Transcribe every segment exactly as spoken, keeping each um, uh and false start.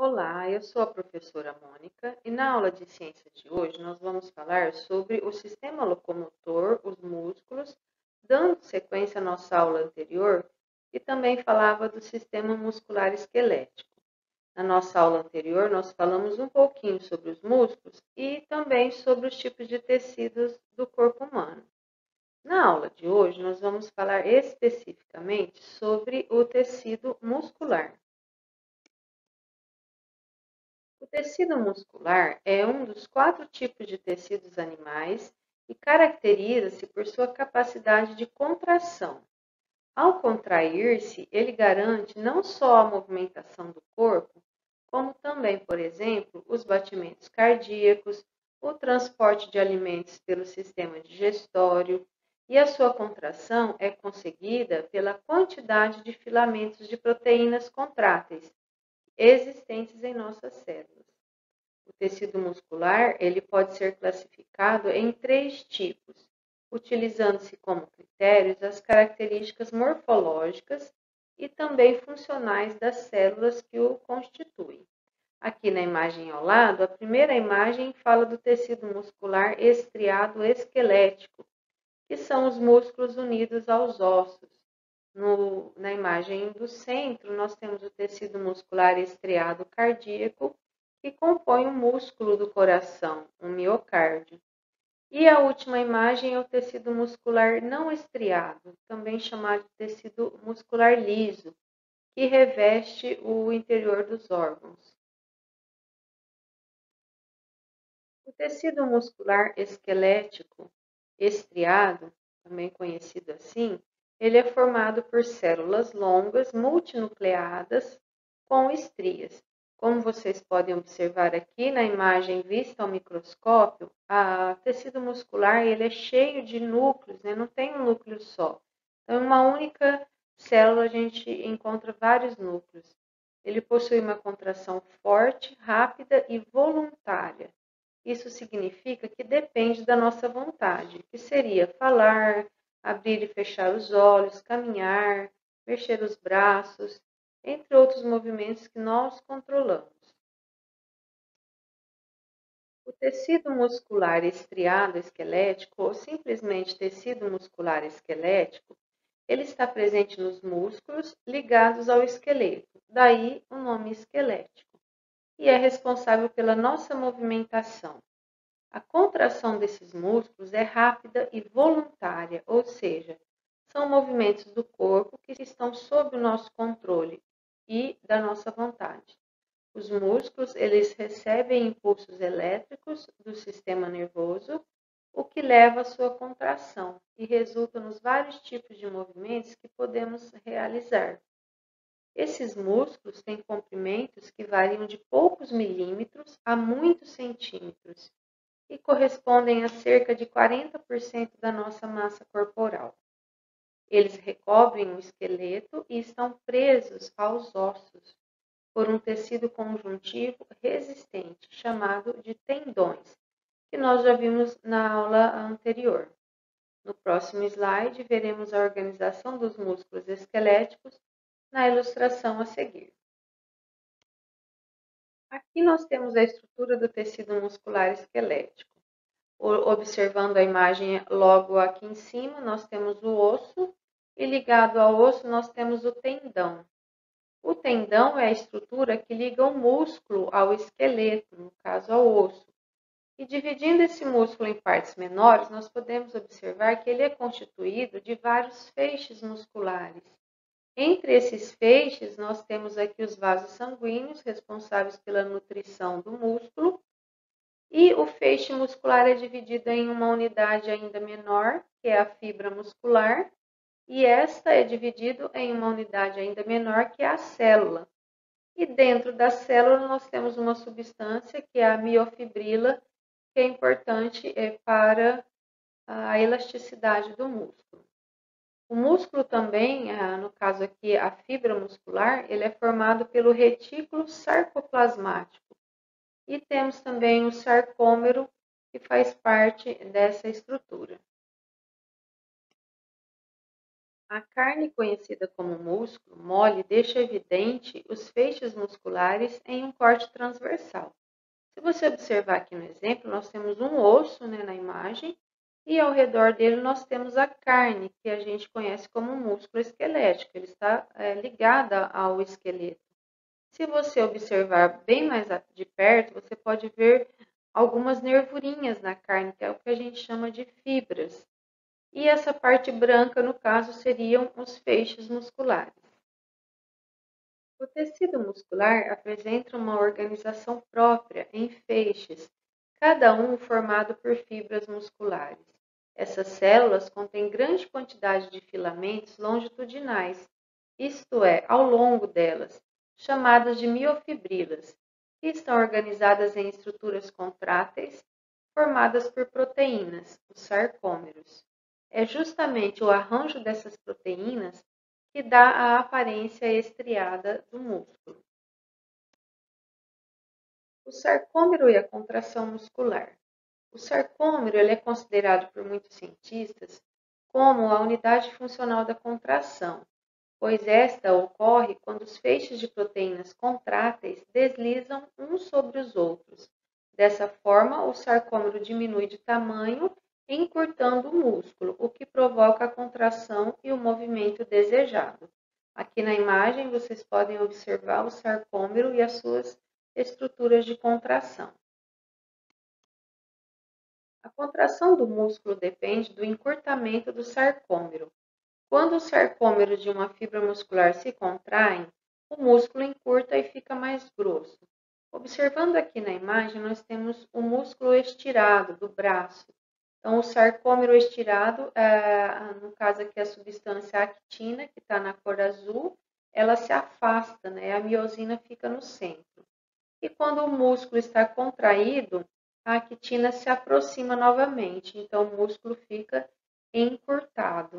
Olá, eu sou a professora Mônica e na aula de ciências de hoje nós vamos falar sobre o sistema locomotor, os músculos, dando sequência à nossa aula anterior, que também falava do sistema muscular esquelético. Na nossa aula anterior nós falamos um pouquinho sobre os músculos e também sobre os tipos de tecidos do corpo humano. Na aula de hoje nós vamos falar especificamente sobre o tecido muscular. O tecido muscular é um dos quatro tipos de tecidos animais e caracteriza-se por sua capacidade de contração. Ao contrair-se, ele garante não só a movimentação do corpo, como também, por exemplo, os batimentos cardíacos, o transporte de alimentos pelo sistema digestório, e a sua contração é conseguida pela quantidade de filamentos de proteínas contráteis existentes em nossas células. O tecido muscular ele pode ser classificado em três tipos, utilizando-se como critérios as características morfológicas e também funcionais das células que o constituem. Aqui na imagem ao lado, a primeira imagem fala do tecido muscular estriado esquelético, que são os músculos unidos aos ossos. No, na imagem do centro, nós temos o tecido muscular estriado cardíaco, que compõe o músculo do coração, o miocárdio. E a última imagem é o tecido muscular não estriado, também chamado de tecido muscular liso, que reveste o interior dos órgãos. O tecido muscular esquelético estriado, também conhecido assim, ele é formado por células longas multinucleadas com estrias. Como vocês podem observar aqui na imagem vista ao microscópio, o tecido muscular ele é cheio de núcleos, né? Não tem um núcleo só. Então, em uma única célula a gente encontra vários núcleos. Ele possui uma contração forte, rápida e voluntária. Isso significa que depende da nossa vontade, que seria falar, abrir e fechar os olhos, caminhar, mexer os braços, entre outros movimentos que nós controlamos. O tecido muscular estriado esquelético, ou simplesmente tecido muscular esquelético, ele está presente nos músculos ligados ao esqueleto, daí o nome esquelético, e é responsável pela nossa movimentação. A contração desses músculos é rápida e voluntária, ou seja, são movimentos do corpo que estão sob o nosso controle e da nossa vontade. Os músculos, eles recebem impulsos elétricos do sistema nervoso, o que leva à sua contração e resulta nos vários tipos de movimentos que podemos realizar. Esses músculos têm comprimentos que variam de poucos milímetros a muitos centímetros e correspondem a cerca de quarenta por cento da nossa massa corporal. Eles recobrem o esqueleto e estão presos aos ossos por um tecido conjuntivo resistente, chamado de tendões, que nós já vimos na aula anterior. No próximo slide, veremos a organização dos músculos esqueléticos na ilustração a seguir. Aqui nós temos a estrutura do tecido muscular esquelético. Observando a imagem logo aqui em cima, nós temos o osso e ligado ao osso nós temos o tendão. O tendão é a estrutura que liga o músculo ao esqueleto, no caso ao osso. E dividindo esse músculo em partes menores, nós podemos observar que ele é constituído de vários feixes musculares. Entre esses feixes, nós temos aqui os vasos sanguíneos, responsáveis pela nutrição do músculo, e o feixe muscular é dividido em uma unidade ainda menor, que é a fibra muscular, e esta é dividida em uma unidade ainda menor, que é a célula. E dentro da célula nós temos uma substância, que é a miofibrila, que é importante para a elasticidade do músculo. O músculo também, no caso aqui a fibra muscular, ele é formado pelo retículo sarcoplasmático. E temos também o sarcômero, que faz parte dessa estrutura. A carne conhecida como músculo mole deixa evidente os feixes musculares em um corte transversal. Se você observar aqui no exemplo, nós temos um osso, né, na imagem, e ao redor dele nós temos a carne, que a gente conhece como músculo esquelético. Ele está é, ligada ao esqueleto. Se você observar bem mais de perto, você pode ver algumas nervurinhas na carne, que é o que a gente chama de fibras. E essa parte branca, no caso, seriam os feixes musculares. O tecido muscular apresenta uma organização própria em feixes, cada um formado por fibras musculares. Essas células contêm grande quantidade de filamentos longitudinais, isto é, ao longo delas, chamadas de miofibrilas, que estão organizadas em estruturas contráteis formadas por proteínas, os sarcômeros. É justamente o arranjo dessas proteínas que dá a aparência estriada do músculo. O sarcômero e a contração muscular. O sarcômero ele é considerado por muitos cientistas como a unidade funcional da contração, pois esta ocorre quando os feixes de proteínas contráteis deslizam uns sobre os outros. Dessa forma, o sarcômero diminui de tamanho, encurtando o músculo, o que provoca a contração e o movimento desejado. Aqui na imagem, vocês podem observar o sarcômero e as suas estruturas de contração. A contração do músculo depende do encurtamento do sarcômero. Quando os sarcômeros de uma fibra muscular se contraem, o músculo encurta e fica mais grosso. Observando aqui na imagem, nós temos o músculo estirado do braço. Então, o sarcômero estirado, no caso aqui a substância actina, que está na cor azul, ela se afasta, né? A miosina fica no centro. E quando o músculo está contraído, a actina se aproxima novamente, então o músculo fica encurtado.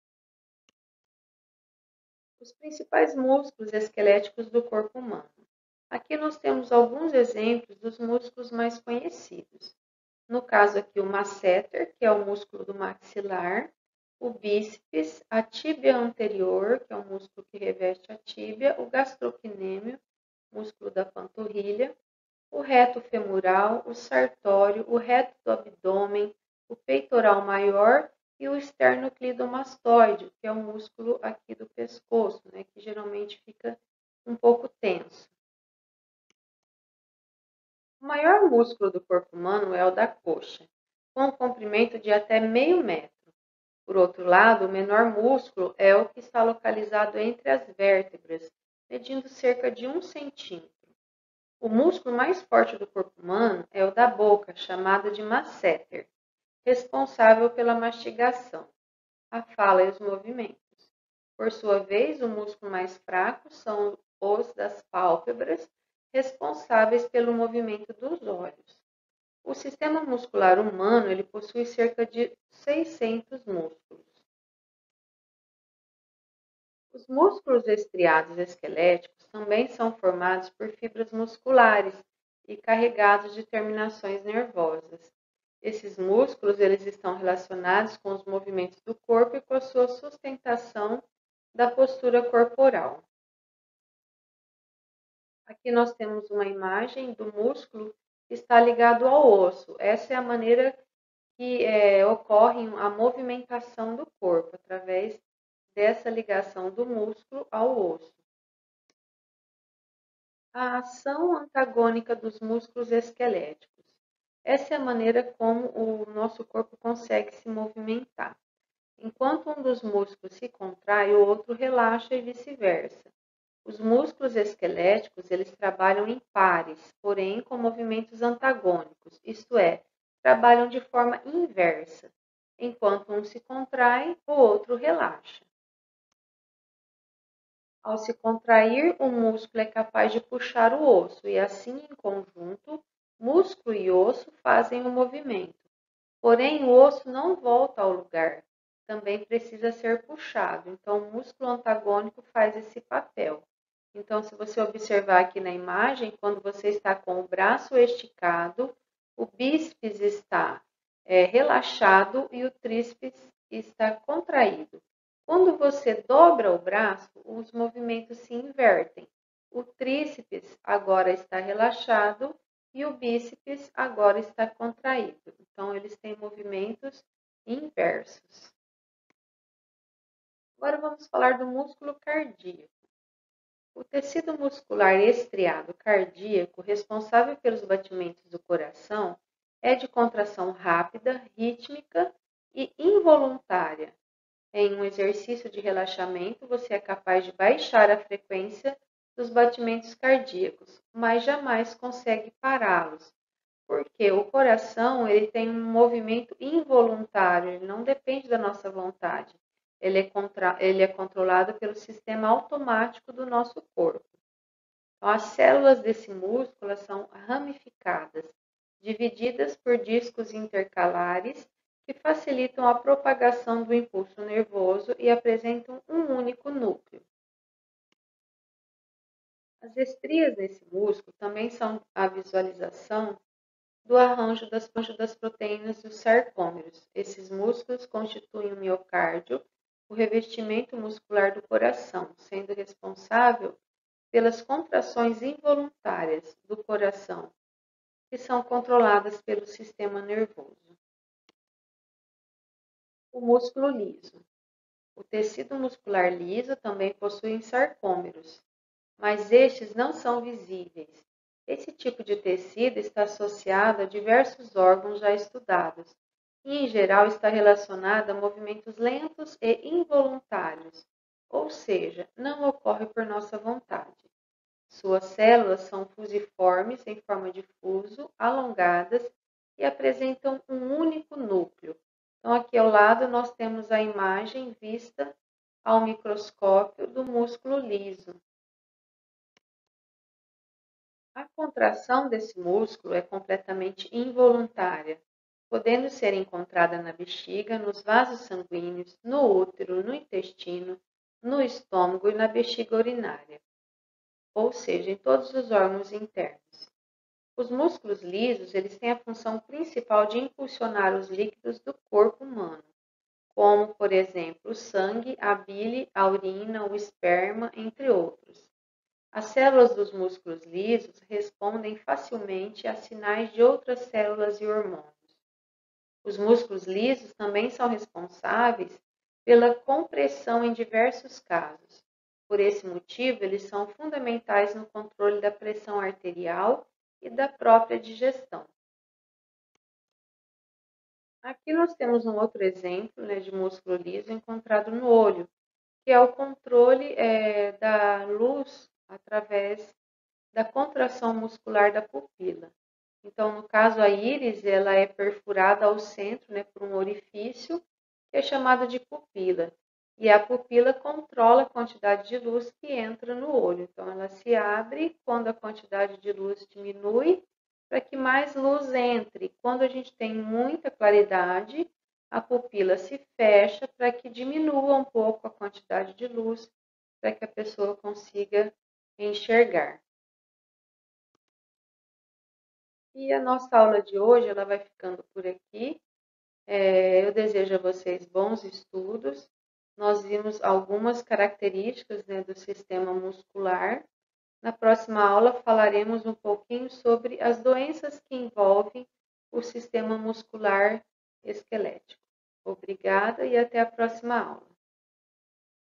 Os principais músculos esqueléticos do corpo humano. Aqui nós temos alguns exemplos dos músculos mais conhecidos. No caso aqui, o masseter, que é o músculo do maxilar, o bíceps, a tíbia anterior, que é o músculo que reveste a tíbia, o gastrocnêmio, músculo da panturrilha, o reto femoral, o sartório, o reto do abdômen, o peitoral maior e o esternocleidomastoide, que é o músculo aqui do pescoço, né, que geralmente fica um pouco tenso. O maior músculo do corpo humano é o da coxa, com um comprimento de até meio metro. Por outro lado, o menor músculo é o que está localizado entre as vértebras, medindo cerca de um centímetro. O músculo mais forte do corpo humano é o da boca, chamado de masseter, responsável pela mastigação, a fala e os movimentos. Por sua vez, o músculo mais fraco são os das pálpebras, responsáveis pelo movimento dos olhos. O sistema muscular humano ele possui cerca de seiscentos músculos. Os músculos estriados esqueléticos também são formados por fibras musculares e carregados de terminações nervosas. Esses músculos eles estão relacionados com os movimentos do corpo e com a sua sustentação da postura corporal. Aqui nós temos uma imagem do músculo que está ligado ao osso. Essa é a maneira que é, ocorre a movimentação do corpo, através dessa ligação do músculo ao osso. A ação antagônica dos músculos esqueléticos. Essa é a maneira como o nosso corpo consegue se movimentar. Enquanto um dos músculos se contrai, o outro relaxa e vice-versa. Os músculos esqueléticos, eles trabalham em pares, porém com movimentos antagônicos, isto é, trabalham de forma inversa. Enquanto um se contrai, o outro relaxa. Ao se contrair, o músculo é capaz de puxar o osso e assim, em conjunto, músculo e osso fazem o movimento. Porém, o osso não volta ao lugar, também precisa ser puxado. Então, o músculo antagônico faz esse papel. Então, se você observar aqui na imagem, quando você está com o braço esticado, o bíceps está é, relaxado e o tríceps está contraído. Quando você dobra o braço, os movimentos se invertem. O tríceps agora está relaxado e o bíceps agora está contraído. Então, eles têm movimentos inversos. Agora vamos falar do músculo cardíaco. O tecido muscular estriado cardíaco, responsável pelos batimentos do coração, é de contração rápida, rítmica e involuntária. Em um exercício de relaxamento, você é capaz de baixar a frequência dos batimentos cardíacos, mas jamais consegue pará-los, porque o coração ele tem um movimento involuntário, ele não depende da nossa vontade. Ele é, contra, ele é controlado pelo sistema automático do nosso corpo. Então, as células desse músculo são ramificadas, divididas por discos intercalares que facilitam a propagação do impulso nervoso e apresentam um único núcleo. As estrias desse músculo também são a visualização do arranjo das, das proteínas dos sarcômeros. Esses músculos constituem o miocárdio, o revestimento muscular do coração, sendo responsável pelas contrações involuntárias do coração, que são controladas pelo sistema nervoso. O músculo liso. O tecido muscular liso também possui sarcômeros, mas estes não são visíveis. Esse tipo de tecido está associado a diversos órgãos já estudados e, em geral, está relacionado a movimentos lentos e involuntários, ou seja, não ocorre por nossa vontade. Suas células são fusiformes em forma de fuso, alongadas e apresentam um único núcleo. Então, aqui ao lado nós temos a imagem vista ao microscópio do músculo liso. A contração desse músculo é completamente involuntária, podendo ser encontrada na bexiga, nos vasos sanguíneos, no útero, no intestino, no estômago e na bexiga urinária, ou seja, em todos os órgãos internos. Os músculos lisos, eles têm a função principal de impulsionar os líquidos do corpo humano, como, por exemplo, o sangue, a bile, a urina, o esperma, entre outros. As células dos músculos lisos respondem facilmente a sinais de outras células e hormônios. Os músculos lisos também são responsáveis pela compressão em diversos casos. Por esse motivo, eles são fundamentais no controle da pressão arterial e da própria digestão. Aqui nós temos um outro exemplo, né, de músculo liso encontrado no olho, que é o controle é, da luz através da contração muscular da pupila. Então, no caso, a íris ela é perfurada ao centro, né, por um orifício, que é chamado de pupila. E a pupila controla a quantidade de luz que entra no olho. Então, ela se abre quando a quantidade de luz diminui, para que mais luz entre. Quando a gente tem muita claridade, a pupila se fecha para que diminua um pouco a quantidade de luz, para que a pessoa consiga enxergar. E a nossa aula de hoje ela vai ficando por aqui. É, eu desejo a vocês bons estudos. Nós vimos algumas características, né, do sistema muscular. Na próxima aula falaremos um pouquinho sobre as doenças que envolvem o sistema muscular esquelético. Obrigada e até a próxima aula.